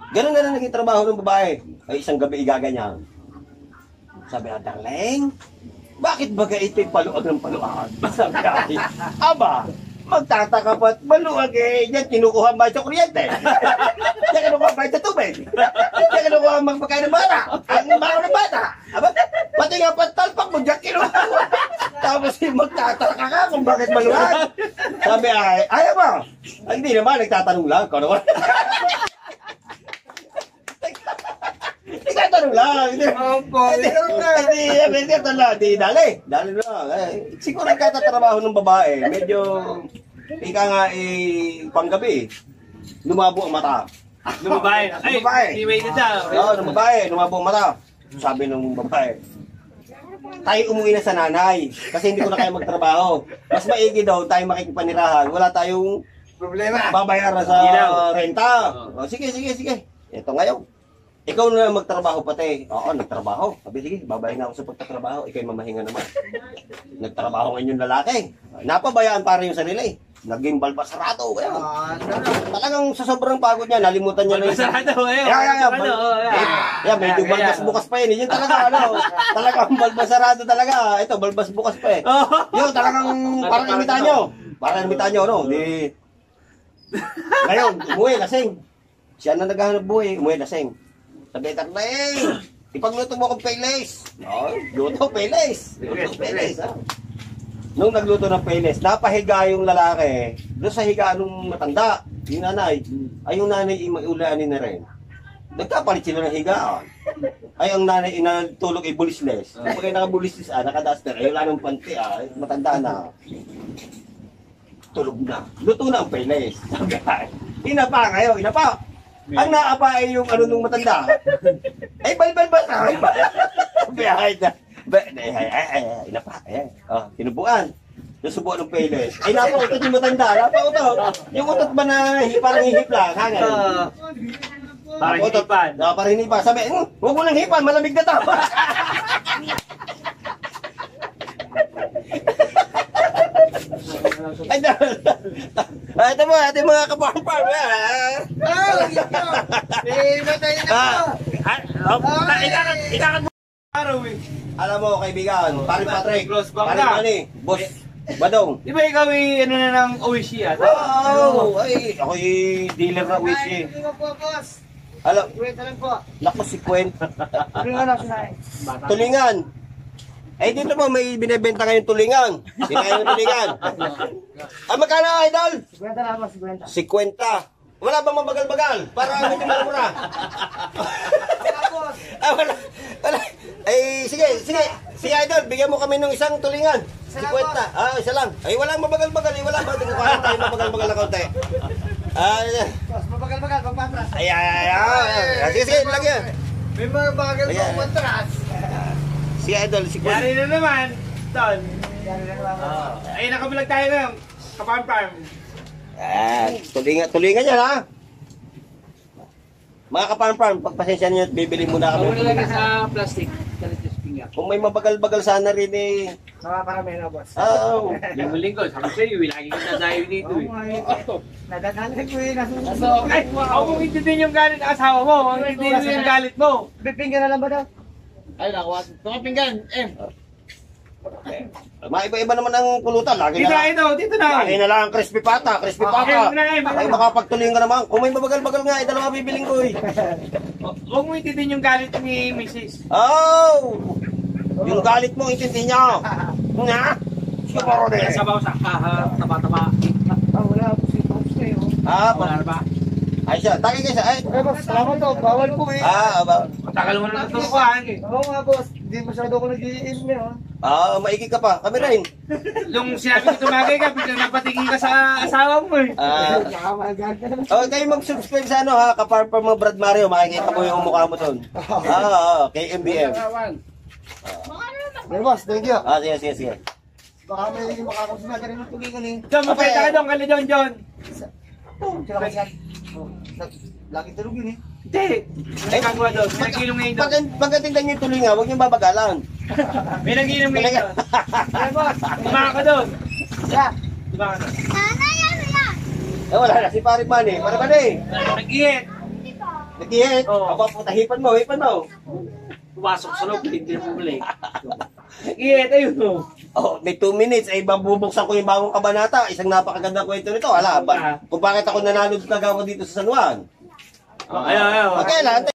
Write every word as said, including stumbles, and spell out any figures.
Ganun na lang naging trabaho ng babae. Ay isang gabi igaganyan. Sabi na, darling, bakit ba ka ito'y paluag ng paluag? Sabi na, aba, magtataka pa at maluwag eh. Yan, kinukuha ba sa kuryente? Yan, kinukuha ba sa tubig? Yan, kinukuha ang magpakain ng bata? Ang maro ng bata? Aba, pati nga patalpak mo dyan, kinukuha. Tapos magtataka ka kung bakit maluwag. Sabi ay, ayaw ba? Ay, hindi naman, nagtatanong lang. Kung ano Nagtatanong lang. Opo, Hindi, hindi, hindi, dali. Dali lang. Eh, siguro nagkatatrabaho ng babae. Medyo, ika nga eh, panggabi. Lumabo ang mata. Nung babae. Ay, babae. iway na siya. Oo, ng babae. Lumabo ang mata. Sabi ng babae, tayo umuwi na sa nanay. Kasi hindi ko na kaya magtrabaho. Mas maigi daw tayo makikipanirahan. Wala tayong Problema. babayaran sa Ilaw. renta. O, sige, sige, sige. Ito ngayon. Ikaw na magtrabaho pati. Oo, nagtrabaho. Sabi, sige, babay na ako sa pagtatrabaho. Ikaw'y mamahinga naman. Nagtrabaho ngayon yung lalaki. Napabayaan para yung sarili. Naging balbasarado. Kaya, talagang sa sobrang pagod niya, nalimutan niya na yung... Balbasarado, eh. Yeah, yeah, yeah. Ano, oh, yeah. Eh, yeah, medyo balbas bukas pa yun. Yun talaga, ano, talagang balbasarado talaga. Ito, balbas bukas pa eh. Yun, talagang parang imitan nyo. Parang imitan nyo, no? Di... Ngayon, umuwi, lasing. Siya na naghahanap buhay, umuwi, lasing. Sabi, Tarlay, ipagluto mo akong paylays. Oh, luto, paylays. Luto, paylays, ha? Nung nagluto ng paylays, napahiga yung lalaki doon sa higaan ng matanda, yung nanay. Ay, yung nanay, iulanin na rin. Nagkapalit sila ng higaan. Ay, ang nanay, inatulog ay bulisles. Kapag ay nakabulisles, ah, nakadaster, ay wala ng panty, ah, matanda na. Tulog na. Luto na ang paylays. Sabi, inapa kayo, inapa. Ang naapa ay yung ano nung matanda. Ay, balbal ba? Ay, biyahay na. Ay, ay, ay, ay, inapa. Ay, oh, tinubuan. Nasubuan ng paylays. Ay, napa, utot yung matanda. Napa, utot. Yung utot ba na parang hihip lang? Hangin. Parang hinipan. No, parang hinipan. Sabi, hm, huwag mo nang hipan, malamig na to. Ay, ah, ito mo, ito mga kaparm-parm. Ah, eh, matay na po. Ikakat mo araw eh. Alam mo, kaibigan, Paring Patrick, Close bang Paring ka? Manny, Boss Badong. Di ba ikaw eh, ano na ng Oishi ah? Oo, ay, ako'y dealer na Oishi. Hindi mo po, boss. Alam, Kwenta lang po. naku si Kwent. Tulingan lang sinay. Tulingan. Eh, dito po, may binibenta kayong tulingan. Sino kayong tulingan? Ah, magkano, idol? Kwenta lang po, kwenta. Si Kwenta. Wala bang mabagal-bagal? Para medyo mura. Wala, boss. Ah, wala. Wala. Ay, sige, sige. Sige, idol, bigyan mo kami ng isang tulingan. Si Kwenta. Ah, isa lang. Ay, walang mabagal-bagal. Eh, wala ba? Tingnan ko kaya tayo mabagal-bagal na kaunti. Ah, Boss, mabagal-bagal, pagpatras. ay, ay, ay, ay. Ah, sige, sige, lagyan. May mga bagal Ayan. pa patras. Si idol, si Kwenta. Yari na naman, Ton. Yan lang lang. Ay, nakabulag tayo ng kaparm-parm. Ah, tulingan, tulingan yan, ha? Mga kaparm-parm, pagpasensya niyo at bibili muna kami. Wala lang sa plastic. Kalitis finger. Kung may mabagal-bagal sana rin eh. Nakakarami na, boss. Oo. Linggo-linggo, sabi sa'yo, lagi kita tayo dito Oo eh. nga eh. Nadadalag ko eh. Nasusunod. So, ay, ako kung intindihin yung galit ng asawa mo, ang intindihin mo yung galit mo. Pipinggan na lang ba daw? Ay, nakuha. Tumapinggan, eh. Maiba-iba naman ang pulutan. Lagi Dito na na ito, dito na. Lagi na lang ang crispy pata, crispy Okay, pata. na, eh. Ay, makapagtuloy ka naman. Kung may mabagal-bagal nga, eh, dalawa bibiling ko eh. Huwag mo intindihin yung galit ni missus Oh! Yung galit mo, intindi niya. Nga? Siguro din. Sabaw sa kaha, taba-taba. Ah, wala po si Pops kayo. Ah, Wala na pa. ba? Ay siya, tagay kayo siya. Ay. Eh, boss, salamat to. Bawal po eh. Ah, aba. Matagal mo na natutukuhan eh. Oo nga, boss. Hindi masyado ako nag-i-in niyo. Ah, maigi ka pa. Kami rin. Nung sinabi ko tumagay ka, biglang napatingin ka sa asawa mo eh. Ah, Nakamagal ka naman. oh, kayo mag-subscribe sa ano ha, kaparpar mga Brad Mario, makikita mo yung mukha mo doon. Ah, ah, kay M B M. Eh, boss, thank you. Ah, sige, sige, sige. Baka may makakasunod ka rin ng tulingan eh. John, mapeta ka doon, kali John John. Oh, sila kasi yan. Oh, lagi tulog yun eh. Hindi. May nagagawa doon, may nag-ilong ngayon doon. Pag, pagkatindan niyo tuloy nga, huwag niyo babagalan. May nag-ilong ngayon doon. Eh, boss. Tumaka ka doon. Yeah. Tumaka ka doon. Eh, wala na, si Pare Manny. Pare Manny. Nag-iit. Nag-hit. Oo. Aba, puta, hipan mo, hipan mo. Pumasok sa loob, hindi mo bumalik. Iya, ayun o. Oh, may two minutes, ay babubuksan ko yung bagong kabanata. Isang napakagandang kwento nito. Ala, ba, kung bakit ako nanalo sa tagawa dito sa San Juan. Ayaw, ayaw. Okay lang,